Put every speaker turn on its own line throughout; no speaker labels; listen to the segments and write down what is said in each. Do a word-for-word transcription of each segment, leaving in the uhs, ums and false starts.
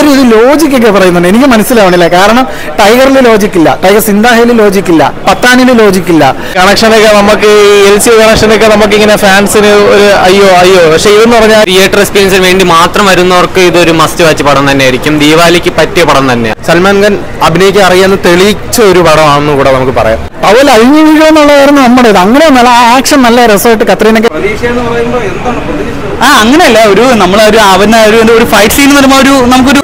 പലരും ഇത് ലോജിക്കൊക്കെ പറയുന്നുണ്ട്, എനിക്ക് മനസ്സിലാവണില്ല. കാരണം ടൈഗറിൽ ലോജിക്കില്ല, ടൈഗർ സിന്ദാഹയിൽ ലോജിക്കില്ല, പത്താനിൽ ലോജിക്കില്ല.
കണക്ഷനൊക്കെ നമുക്ക് എൽ സി കണക്ഷനൊക്കെ നമുക്ക് ഇങ്ങനെ ഫാൻസിന് ഒരു അയ്യോ അയ്യോ പക്ഷെ ഇതെന്ന് പറഞ്ഞാൽ
തിയേറ്റർ എക്സ്പീരിയൻസിന് വേണ്ടി മാത്രം വരുന്നവർക്ക് ഇതൊരു മസ്റ്റ് വാച്ച് പടം തന്നെയായിരിക്കും. ദീപാവലിക്ക് പറ്റിയ പടം തന്നെയാണ്.
സൽമാൻ ഖാൻ അഭിനയിക്കാൻ അറിയാവുന്ന തെളിയിച്ച ഒരു പടമാണെന്ന് കൂടെ നമുക്ക് പറയാം.
അതുപോലെ അഴിഞ്ഞു വീഴുക എന്നുള്ളതായിരുന്നു നമ്മുടെ ഇത്. അങ്ങനെ നല്ല ആക്ഷൻ നല്ല രസമായിട്ട് കത്രീനൊക്കെ
ആ അങ്ങനെയല്ല, ഒരു നമ്മളൊരു അവന് ഒരു ഫൈറ്റ് സീൻ വരുമ്പോൾ ഒരു നമുക്കൊരു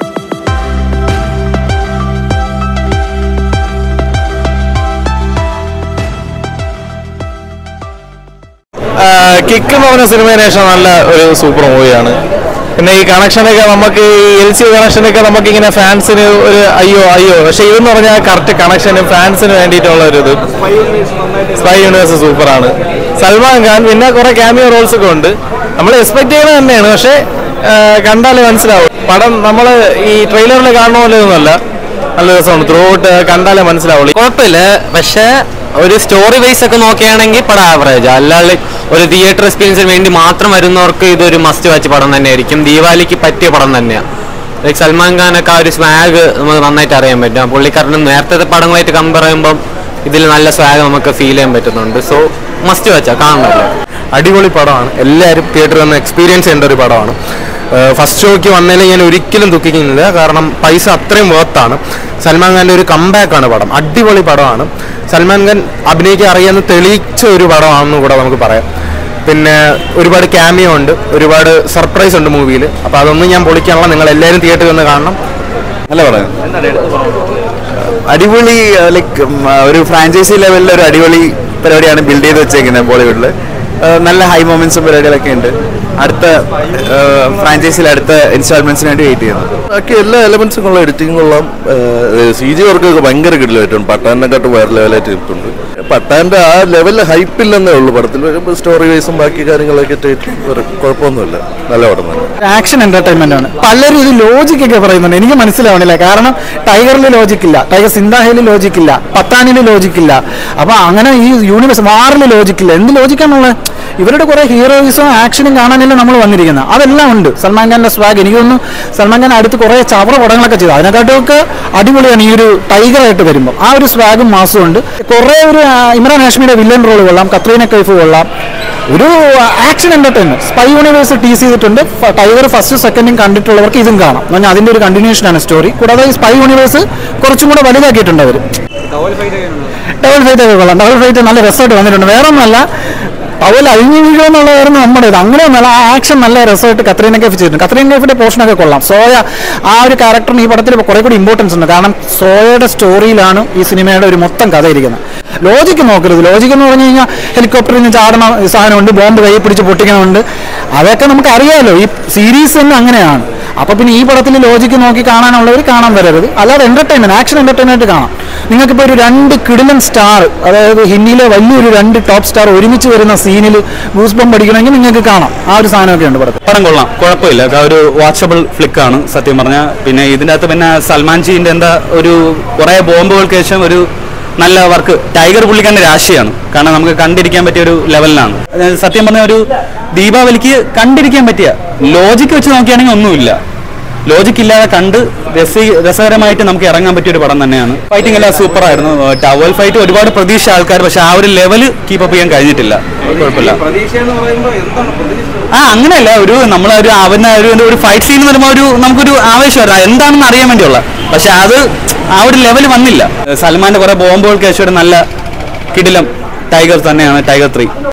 കിക്ക് എന്ന് പറഞ്ഞ സിനിമയുടെ ശേഷം നല്ല ഒരു സൂപ്പർ മൂവിയാണ്. പിന്നെ ഈ കണക്ഷനൊക്കെ നമുക്ക് ഈ എൽ സി കണക്ഷനൊക്കെ നമുക്ക് ഇങ്ങനെ ഫാൻസിന് ഒരു അയ്യോ അയ്യോ പക്ഷെ ഇതെന്ന് പറഞ്ഞാൽ കറക്റ്റ് കണക്ഷനും ഫാൻസിന് വേണ്ടിയിട്ടുള്ള ഒരു ഇത്. സ്പൈ യൂണിവേഴ്സ് സൂപ്പറാണ്. സൽമാൻ ഖാൻ പിന്നെ കുറെ ക്യാമിയോ റോൾസ് ഒക്കെ ഉണ്ട്. നമ്മൾ എക്സ്പെക്ട് ചെയ്യുന്നത് തന്നെയാണ്, പക്ഷെ കണ്ടാലേ മനസ്സിലാവും. പടം നമ്മൾ ഈ ട്രെയിലറിൽ കാണുന്ന പോലെ ഒന്നുമല്ല, നല്ല രസമാണ്. ത്രൂ ഔട്ട് കണ്ടാലേ മനസ്സിലാവുള്ളൂ.
കുഴപ്പമില്ല, പക്ഷെ ഒരു സ്റ്റോറി വൈസ് ഒക്കെ നോക്കുകയാണെങ്കിൽ പടം ആവറേജ്. അല്ലാതെ ഒരു തിയേറ്റർ എക്സ്പീരിയൻസിന് വേണ്ടി മാത്രം വരുന്നവർക്ക് ഇതൊരു മസ്റ്റ് വാച്ച് പടം തന്നെയായിരിക്കും. ദീപാവലിക്ക് പറ്റിയ പടം തന്നെയാണ്. ലൈക്ക് സൽമാൻ ഖാനൊക്കെ ആ ഒരു സ്വാഗ് നമുക്ക് നന്നായിട്ട് അറിയാൻ പറ്റും. പുള്ളിക്കാരനും നേരത്തെ പടങ്ങളായിട്ട് കമ്പയർ ചെയ്യുമ്പം ഇതിൽ നല്ല സ്വാഗ് നമുക്ക് ഫീൽ ചെയ്യാൻ പറ്റുന്നുണ്ട്. സോ മസ്റ്റ് വാച്ചാ, കാണണമല്ലോ.
അടിപൊളി പടമാണ്. എല്ലാവരും തിയേറ്ററിൽ വന്ന് എക്സ്പീരിയൻസ് ചെയ്യേണ്ട ഒരു പടമാണ്. ഫസ്റ്റ് ഷോയ്ക്ക് വന്നതിൽ ഞാൻ ഒരിക്കലും ദുഃഖിക്കുന്നില്ല, കാരണം പൈസ അത്രയും വർത്താണ്. സൽമാൻ ഖാൻ്റെ ഒരു കംബാക്കാണ് പടം. അടിപൊളി പടമാണ്. സൽമാൻ ഖാൻ അഭിനയിക്കാൻ അറിയാവുന്ന തെളിയിച്ച ഒരു പടമാണെന്ന് കൂടെ നമുക്ക് പറയാം. പിന്നെ ഒരുപാട് ക്യാമിയോ ഉണ്ട്, ഒരുപാട് സർപ്രൈസ് ഉണ്ട് മൂവിയിൽ. അപ്പോൾ അതൊന്നും ഞാൻ പൊളിക്കാനുള്ള, നിങ്ങൾ എല്ലാവരും തിയേറ്ററിൽ വന്ന് കാണണം.
നല്ല പടം, അടിപൊളി. ലൈക്ക് ഒരു ഫ്രാഞ്ചൈസി ലെവലിൽ ഒരു അടിപൊളി പരിപാടിയാണ് ബിൽഡ് ചെയ്ത് വെച്ചേക്കുന്നത് ബോളിവുഡിൽ. നല്ല ഹൈ മൊമെന്റ്സും പരിപാടികളൊക്കെ ഉണ്ട്. അടുത്ത ഫ്രാഞ്ചൈസിയിൽ അടുത്ത ഇൻസ്റ്റാൾമെന്റ്സിന് വേണ്ടി വെയിറ്റ് ചെയ്യുന്നത്.
ബാക്കി എല്ലാ എലമെന്റ്സും ഉള്ള എഡിറ്റിംഗ് കൊള്ളാം. സി ജി വർക്കൊക്കെ ഭയങ്കര കിടിലായിട്ടുണ്ട്. പട്ടാനെക്കാട്ട് വേറെ ലെവലായിട്ട് ഇട്ടുണ്ട്. പട്ടാന്റെ ആ ലെവലിൽ ഹൈപ്പില്ലെന്നേ ഉള്ളൂ. പടത്തിൽ വരുമ്പോൾ സ്റ്റോറി വൈസും ബാക്കി കാര്യങ്ങളൊക്കെ കുഴപ്പമൊന്നുമില്ല. നല്ല പടം തന്നെ.
ആക്ഷൻ എന്റർടൈൻമെന്റ് ആണ്. പലരും ഇത് ലോജിക്കൊക്കെ പറയുന്നുണ്ട്, എനിക്ക് മനസ്സിലാവണില്ല. കാരണം ടൈഗറിൽ ലോജിക്കില്ല, ടൈഗർ സിന്ദാഹയിൽ ലോജിക്കില്ല, പത്താനിൽ ലോജിക്കില്ല. അപ്പൊ അങ്ങനെ ഈ യൂണിവേഴ്സ് വാറിൽ ലോജിക്കില്ല. എന്ത് ലോജിക്കാന്നുള്ളത്? ഇവരുടെ കുറെ ഹീറോയിസും ആക്ഷനും കാണാനല്ലേ നമ്മൾ വന്നിരിക്കുന്നത്. അതെല്ലാം ഉണ്ട്. സൽമാൻ ഖാന്റെ സ്വാഗ് എനിക്ക് തോന്നുന്നു സൽമാൻ ഖാൻ അടുത്ത് കുറെ ചവറ പടങ്ങളൊക്കെ ചെയ്തു, അതിനെക്കാട്ടുമൊക്കെ അടിപൊളിയാണ് ഈ ഒരു ടൈഗറായിട്ട് വരുമ്പോൾ. ആ ഒരു സ്വാഗും മാസവും ഉണ്ട്. കുറെ ഒരു ഇമ്രാൻ ഹാഷ്മിയുടെ വില്ലൻ റോൾ കൊള്ളാം, കത്രീന കൈഫ് കൊള്ളാം. ഒരു action entertainment. Spy universe tease ചെയ്തിട്ടുണ്ട്. ടൈഗർ ഫസ്റ്റ് സെക്കൻഡും കണ്ടിട്ടുള്ളവർക്ക് ഇതും കാണാം. എന്ന് പറഞ്ഞാൽ അതിന്റെ ഒരു കണ്ടിന്യൂഷനാണ് സ്റ്റോറി. കൂടാതെ ഈ സ്പൈ യൂണിവേഴ്സ് കുറച്ചും കൂടെ വലുതാക്കിയിട്ടുണ്ട് അവർ. ഡബിൾ ഫൈറ്റ് ഒക്കെ കൊള്ളാം. ഡബിൾ ഫൈറ്റ് നല്ല രസമായിട്ട് വന്നിട്ടുണ്ട്. വേറെ ഒന്നുമല്ല, അതുപോലെ അഴിഞ്ഞു വീഴുക എന്നുള്ളതായിരുന്നു നമ്മുടെ ഇത്. അങ്ങനെ നല്ല ആക്ഷൻ നല്ല രസമായിട്ട് കത്രീന കൈഫ് ചെയ്തിട്ടുണ്ട്. കത്രീന കൈഫിന്റെ പോർഷനൊക്കെ കൊള്ളാം. സോയ ആ ഒരു ക്യാരക്ടറിന് ഈ പടത്തിൽ കുറെ കൂടി ഇമ്പോർട്ടൻസ് ഉണ്ട്. കാരണം സോയയുടെ സ്റ്റോറിയിലാണ് ഈ സിനിമയുടെ ഒരു മൊത്തം കഥ ഇരിക്കുന്നത്. ലോജിക്ക് നോക്കരുത്. ലോജിക്ക് എന്ന് പറഞ്ഞു കഴിഞ്ഞാൽ ഹെലികോപ്റ്ററിൽ നിന്ന് ചാടണ സാധനമുണ്ട്, ബോംബ് കൈ പിടിച്ച് പൊട്ടിക്കണമുണ്ട്. അതൊക്കെ നമുക്ക് അറിയാമല്ലോ, ഈ സീരീസ് തന്നെ അങ്ങനെയാണ്. അപ്പൊ പിന്നെ ഈ പടത്തിൽ ലോജിക്ക് നോക്കി കാണാനുള്ളവർ കാണാൻ വരരുത്. അല്ലാതെ എന്റർടൈൻമെന്റ്, ആക്ഷൻ എന്റർടൈൻമെന്റ് കാണാം. നിങ്ങൾക്കിപ്പോൾ ഒരു രണ്ട് കിടിലൻ സ്റ്റാർ, അതായത് ഹിന്ദിയിലെ വലിയൊരു രണ്ട് ടോപ്പ് സ്റ്റാർ ഒരുമിച്ച് വരുന്ന സീനിൽ ഗൂസ് ബംപ് അടിക്കണമെങ്കിൽ നിങ്ങൾക്ക് കാണാം. ആ ഒരു സാധനമൊക്കെ ഉണ്ട് പടത്തിൽ.
പടം കൊള്ളാം, കുഴപ്പമില്ല. ഒരു വാച്ചബിൾ ഫ്ലിക്കാണ് സത്യം പറഞ്ഞാൽ. പിന്നെ ഇതിൻ്റെ അകത്ത് പിന്നെ സൽമാൻ ജിന്റെ എന്താ ഒരു കുറെ ബോംബുകൾക്ക് ശേഷം ഒരു നല്ല വർക്ക്. ടൈഗർ പുള്ളിക്കാരൻ്റെ രാശിയാണ്. കാരണം നമുക്ക് കണ്ടിരിക്കാൻ പറ്റിയ ഒരു ലെവലിലാണ്. സത്യം പറഞ്ഞ ഒരു ദീപാവലിക്ക് കണ്ടിരിക്കാൻ പറ്റിയ, ലോജിക്ക് വെച്ച് നോക്കുകയാണെങ്കിൽ ഒന്നുമില്ല. ലോജിക്ക് ഇല്ലാതെ കണ്ട് രസി രസകരമായിട്ട് നമുക്ക് ഇറങ്ങാൻ പറ്റിയ ഒരു പടം തന്നെയാണ്. ഫൈറ്റിംഗ് എല്ലാം സൂപ്പർ ആയിരുന്നു. ടവൽ ഫൈറ്റ് ഒരുപാട് പ്രതീക്ഷ ആൾക്കാർ, പക്ഷെ ആ ഒരു ലെവൽ കീപ്പപ്പ് ചെയ്യാൻ കഴിഞ്ഞിട്ടില്ല. കുഴപ്പമില്ല. ആ അങ്ങനെയല്ല, ഒരു നമ്മളൊരു അവന് ഒരു ഫൈറ്റ് സീൻ വരുമ്പോൾ ഒരു നമുക്കൊരു ആവേശം എന്താണെന്ന് അറിയാൻ വേണ്ടിയുള്ള, പക്ഷെ അത് ആ ഒരു ലെവൽ വന്നില്ല. സൽമാന്റെ കുറെ ബോംബുകൾക്ക് ശേഷം ഒരു നല്ല കിടിലം ടൈഗർ തന്നെയാണ് ടൈഗർ ത്രീ.